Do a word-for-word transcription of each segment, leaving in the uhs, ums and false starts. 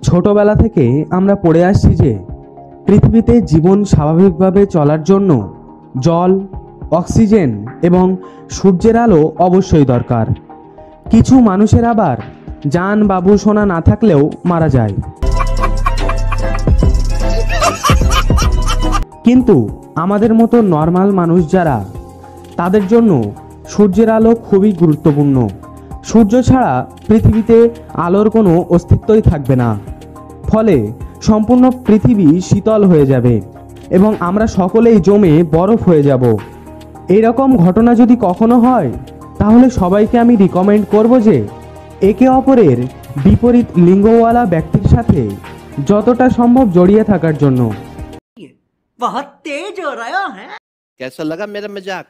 ছোটবেলা থেকে আমরা পড়ে আসছি যে পৃথিবীতে জীবন স্বাভাবিকভাবে চলার জন্য জল, অক্সিজেন এবং সূর্যের আলো অবশ্যই দরকার। কিছু মানুষের আবার জান বাবু সোনা না থাকলেও মারা যায়। কিন্তু আমাদের মতো নর্মাল মানুষ যারা, তাদের জন্য সূর্যের আলো খুবই গুরুত্বপূর্ণ। সূর্য ছাড়া পৃথিবীতে আলোর কোনো অস্তিত্বই থাকবে না। ফলে সম্পূর্ণ পৃথিবী শীতল হয়ে যাবে এবং আমরা সকলেই জমে বরফ হয়ে যাব। এইরকম ঘটনা যদি কখনো হয়, তাহলে সবাইকে আমি রিকমেন্ড করব যে একে অপরের বিপরীত লিঙ্গওয়ালা ব্যক্তির সাথে যতটা সম্ভব জড়িয়ে থাকার জন্য। बहुत तेज हो रहा है। कैसा लगा मेरा मजाक?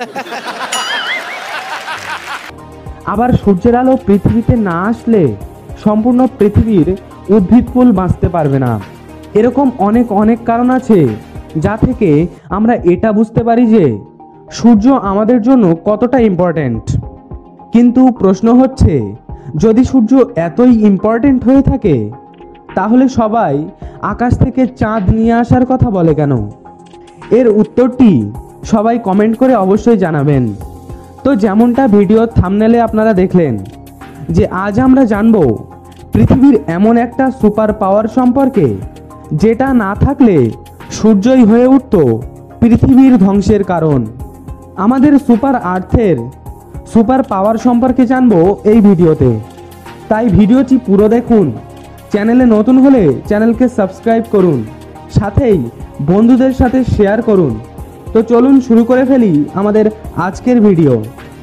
আবার সূর্যের আলো পৃথিবীতে না আসলে সম্পূর্ণ পৃথিবীর উদ্ভিদকুল বাঁচতে পারবে না। এরকম অনেক অনেক কারণ আছে যা থেকে আমরা এটা বুঝতে পারি যে সূর্য আমাদের জন্য কতটা ইম্পর্ট্যান্ট। কিন্তু প্রশ্ন হচ্ছে, যদি সূর্য এতই ইম্পর্ট্যান্ট হয়ে থাকে, তাহলে সবাই আকাশ থেকে চাঁদ নিয়ে আসার কথা বলে কেন? এর উত্তরটি সবাই কমেন্ট করে অবশ্যই জানাবেন। তো যেমনটা ভিডিওর থাম্বনেলে আপনারা দেখলেন যে আজ আমরা জানব পৃথিবীর এমন একটা সুপার পাওয়ার সম্পর্কে, যেটা না থাকলে সূর্যই হয়ে উঠত পৃথিবীর ধ্বংসের কারণ। আমাদের সুপার আর্থের সুপার পাওয়ার সম্পর্কে জানব এই ভিডিওতে, তাই ভিডিওটি পুরো দেখুন। চ্যানেলে নতুন হলে চ্যানেলকে সাবস্ক্রাইব করুন, সাথেই বন্ধুদের সাথে শেয়ার করুন। তো চলুন শুরু করে ফেলি আমাদের আজকের ভিডিও।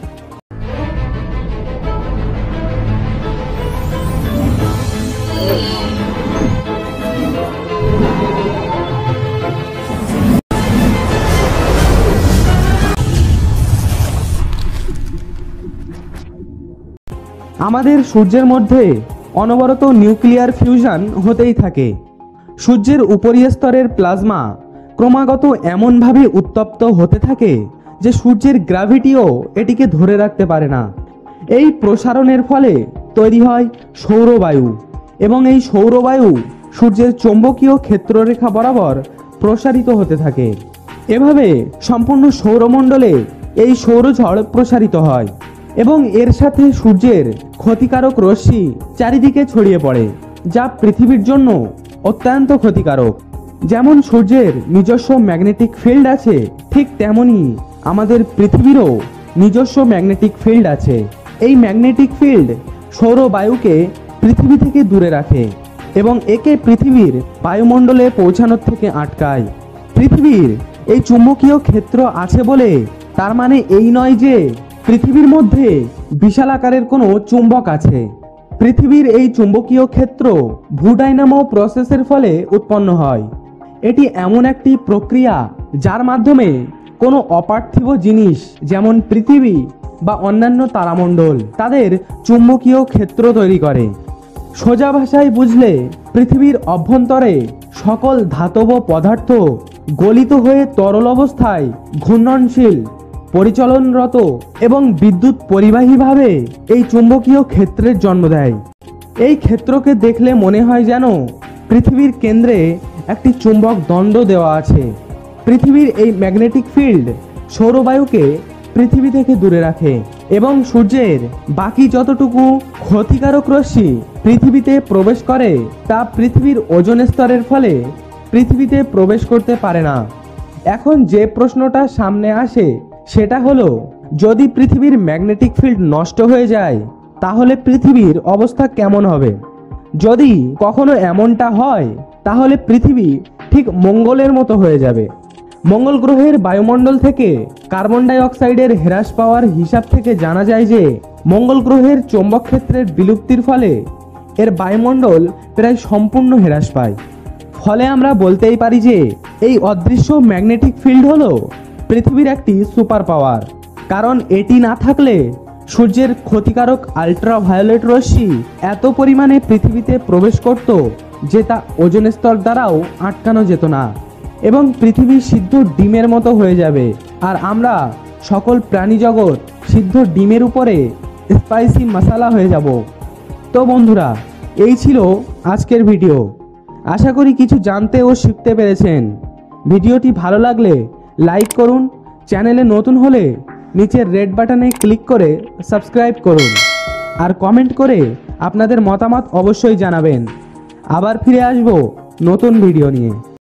আমাদের সূর্যের মধ্যে অনবরত নিউক্লিয়ার ফিউশন হতেই থাকে। সূর্যের উপরীয় স্তরের প্লাজমা ক্রমাগত এমনভাবে উত্তপ্ত হতে থাকে যে সূর্যের গ্র্যাভিটিও এটিকে ধরে রাখতে পারে না। এই প্রসারণের ফলে তৈরি হয় সৌরবায়ু এবং এই সৌরবায়ু সূর্যের চৌম্বকীয় ক্ষেত্ররেখা বরাবর প্রসারিত হতে থাকে। এভাবে সম্পূর্ণ সৌরমণ্ডলে এই সৌরঝড় প্রসারিত হয় এবং এর সাথে সূর্যের ক্ষতিকারক রশ্মি চারিদিকে ছড়িয়ে পড়ে, যা পৃথিবীর জন্য অত্যন্ত ক্ষতিকারক। যেমন সূর্যের নিজস্ব ম্যাগনেটিক ফিল্ড আছে, ঠিক তেমনি আমাদের পৃথিবীরও নিজস্ব ম্যাগনেটিক ফিল্ড আছে। এই ম্যাগনেটিক ফিল্ড সৌরবায়ুকে পৃথিবী থেকে দূরে রাখে এবং একে পৃথিবীর বায়ুমণ্ডলে পৌঁছানোর থেকে আটকায়। পৃথিবীর এই চুম্বকীয় ক্ষেত্র আছে বলে তার মানে এই নয় যে পৃথিবীর মধ্যে বিশাল আকারের কোনো চুম্বক আছে। পৃথিবীর এই চুম্বকীয় ক্ষেত্র ভূডাইনামো প্রসেসের ফলে উৎপন্ন হয়। এটি এমন একটি প্রক্রিয়া যার মাধ্যমে কোনো অপার্থিব জিনিস যেমন পৃথিবী বা অন্যান্য তারামণ্ডল তাদের চুম্বকীয় ক্ষেত্র তৈরি করে। সোজা ভাষায় বুঝলে, পৃথিবীর অভ্যন্তরে সকল ধাতব পদার্থ গলিত হয়ে তরল অবস্থায় ঘূর্ণনশীল, পরিচলনরত এবং বিদ্যুৎ পরিবাহীভাবে এই চুম্বকীয় ক্ষেত্রের জন্ম দেয়। এই ক্ষেত্রকে দেখলে মনে হয় যেন পৃথিবীর কেন্দ্রে একটি চুম্বক দণ্ড দেওয়া আছে। পৃথিবীর এই ম্যাগনেটিক ফিল্ড সৌরবায়ুকে পৃথিবী থেকে দূরে রাখে এবং সূর্যের বাকি যতটুকু ক্ষতিকারক রশ্মি পৃথিবীতে প্রবেশ করে তা পৃথিবীর ওজোন স্তরের ফলে পৃথিবীতে প্রবেশ করতে পারে না। এখন যে প্রশ্নটা সামনে আসে সেটা হলো, যদি পৃথিবীর ম্যাগনেটিক ফিল্ড নষ্ট হয়ে যায়, তাহলে পৃথিবীর অবস্থা কেমন হবে? যদি কখনো এমনটা হয়, তাহলে পৃথিবী ঠিক মঙ্গলের মতো হয়ে যাবে। মঙ্গল গ্রহের বায়ুমণ্ডল থেকে কার্বন ডাই অক্সাইডের হ্রাস পাওয়ার হিসাব থেকে জানা যায় যে মঙ্গল গ্রহের চৌম্বক ক্ষেত্রের বিলুপ্তির ফলে এর বায়ুমণ্ডল প্রায় সম্পূর্ণ হ্রাস পায়। ফলে আমরা বলতেই পারি যে এই অদৃশ্য ম্যাগনেটিক ফিল্ড হলো পৃথিবীর একটি সুপার পাওয়ার। কারণ এটি না থাকলে সূর্যের ক্ষতিকারক আল্ট্রাভায়োলেট রশ্মি এত পরিমাণে পৃথিবীতে প্রবেশ করত যে তা ওজোন স্তর দ্বারাও আটকানো যেত না এবং পৃথিবী সিদ্ধ ডিমের মতো হয়ে যাবে, আর আমরা সকল প্রাণী জগৎ সিদ্ধ ডিমের উপরে স্পাইসি মশলা হয়ে যাব। তো বন্ধুরা, এই ছিল আজকের ভিডিও। আশা করি কিছু জানতে ও শিখতে পেরেছেন। ভিডিওটি ভালো লাগলে লাইক করুন, চ্যানেলে নতুন হলে নিচের রেড বাটনে ক্লিক করে সাবস্ক্রাইব করুন আর কমেন্ট করে আপনাদের মতামত অবশ্যই জানাবেন। আবার ফিরে আসব নতুন ভিডিও নিয়ে।